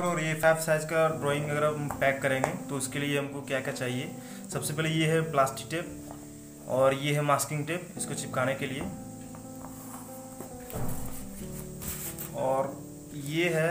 A4 और A5 size का drawing अगर हम पैक करेंगे तो उसके लिए हमको क्या क्या चाहिए। सबसे पहले ये है प्लास्टिक टेप और ये है मास्किंग टेप इसको चिपकाने के लिए, और ये है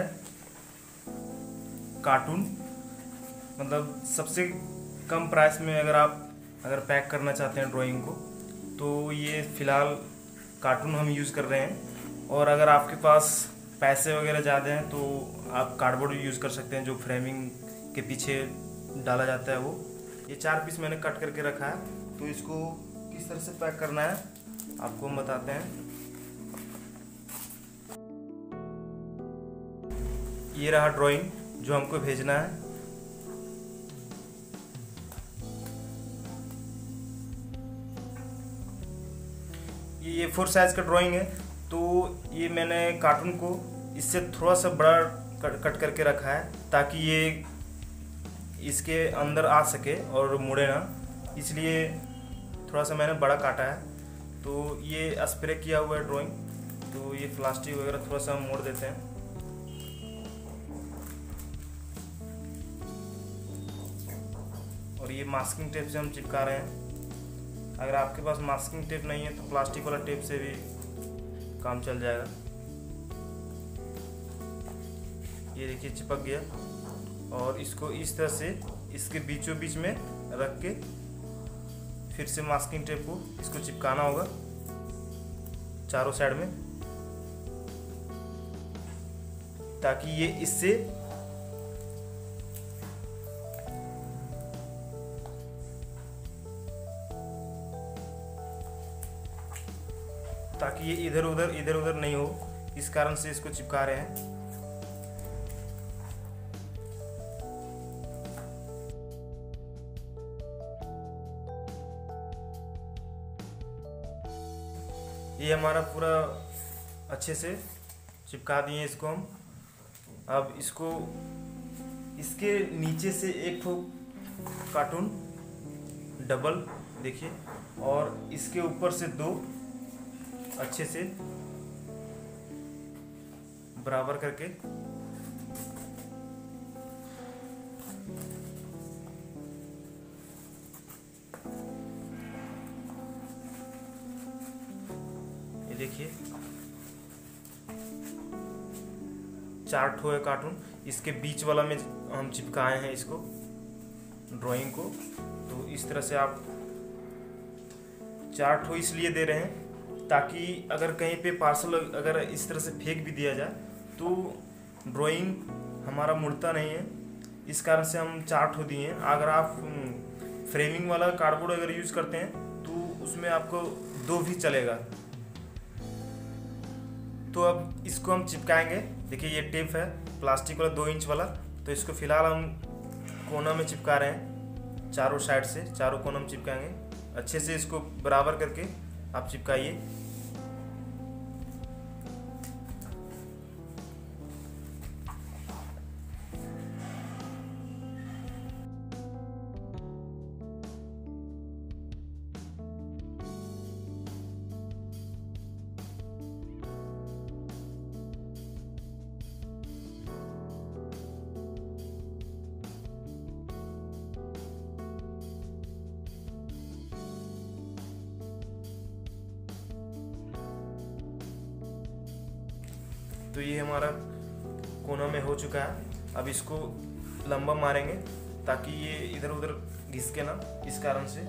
कार्टून। मतलब सबसे कम प्राइस में अगर पैक करना चाहते हैं ड्राइंग को तो ये फ़िलहाल कार्टून हम यूज़ कर रहे हैं। और अगर आपके पास पैसे वगैरह ज़्यादा हैं तो आप कार्डबोर्ड यूज़ कर सकते हैं, जो फ्रेमिंग के पीछे डाला जाता है वो। ये 4 पीस मैंने कट करके रखा है, तो इसको किस तरह से पैक करना है आपको हम बताते हैं। ये रहा ड्राइंग जो हमको भेजना है। ये A4 साइज का ड्राइंग है, तो ये मैंने कार्टून को इससे थोड़ा सा बड़ा कट करके रखा है ताकि ये इसके अंदर आ सके और मुड़े ना, इसलिए थोड़ा सा मैंने बड़ा काटा है। तो ये स्प्रे किया हुआ है ड्राइंग, तो ये प्लास्टिक वगैरह थोड़ा सा मोड़ देते हैं। और ये मास्किंग टेप से हम चिपका रहे हैं। अगर आपके पास मास्किंग टेप नहीं है तो प्लास्टिक वाला टेप से भी काम चल जाएगा। ये देखिए चिपक गया, और इसको इस तरह से इसके बीचों बीच में रख के फिर से मास्किंग टेप को इसको चिपकाना होगा चारों साइड में, ताकि ये इससे इधर उधर नहीं हो, इस कारण से इसको चिपका रहे हैं। ये हमारा पूरा अच्छे से चिपका दिए इसको हम। अब इसको इसके नीचे से एक ठो कार्टून डबल देखिए, और इसके ऊपर से 2 अच्छे से बराबर करके ये देखिए 4 ठो है कार्टून। इसके बीच वाला में हम चिपकाए हैं इसको ड्राइंग को। तो इस तरह से आप 4 ठो इसलिए दे रहे हैं ताकि अगर कहीं पे पार्सल अगर इस तरह से फेंक भी दिया जाए तो ड्राइंग हमारा मुड़ता नहीं है, इस कारण से हम 4 ठो दिए हैं। अगर आप फ्रेमिंग वाला कार्डबोर्ड अगर यूज़ करते हैं तो उसमें आपको 2 भी चलेगा। तो अब इसको हम चिपकाएंगे। देखिए ये टेप है प्लास्टिक वाला 2 इंच वाला, तो इसको फिलहाल हम कोना में चिपका रहे हैं। चारों साइड से चारों कोना में चिपकाएंगे। अच्छे से इसको बराबर करके आप चिपकाइए। तो ये हमारा कोना में हो चुका है। अब इसको लंबा मारेंगे ताकि ये इधर उधर घिसके ना, इस कारण से।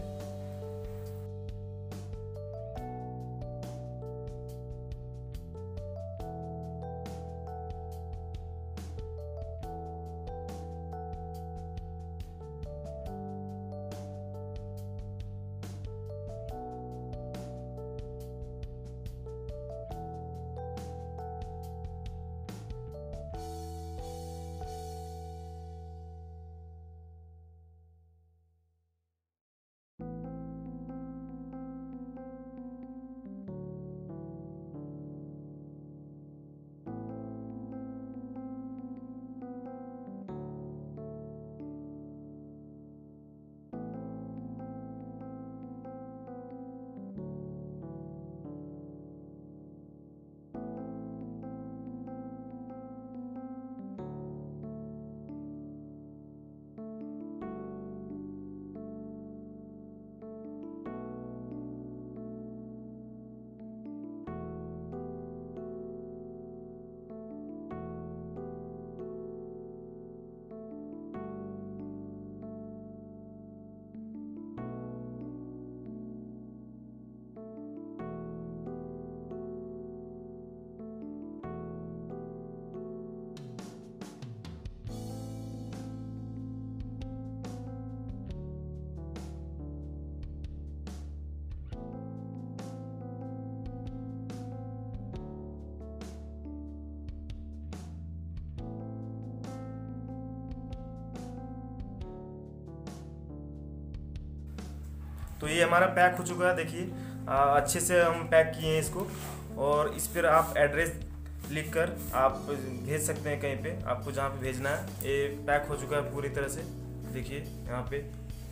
तो ये हमारा पैक हो चुका है, देखिए अच्छे से हम पैक किए हैं इसको। और इस पर आप एड्रेस लिख कर आप भेज सकते हैं कहीं पे, आपको जहाँ पे भेजना है। ये पैक हो चुका है पूरी तरह से, देखिए यहाँ पे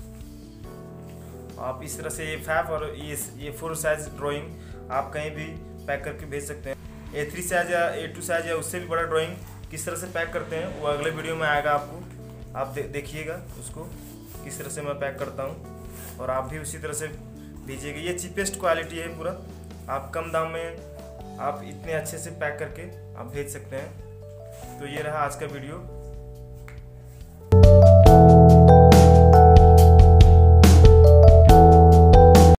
आप इस तरह से ये फैफ और ये 4 साइज ड्राइंग आप कहीं भी पैक करके भेज सकते हैं। A3 साइज या A2 साइज या उससे भी बड़ा ड्राइंग किस तरह से पैक करते हैं वो अगले वीडियो में आएगा आपको, आप देखिएगा उसको किस तरह से मैं पैक करता हूँ, और आप भी उसी तरह से भेजिएगा। ये चीपेस्ट क्वालिटी है पूरा, आप कम दाम में आप इतने अच्छे से पैक करके आप भेज सकते हैं। तो ये रहा आज का वीडियो।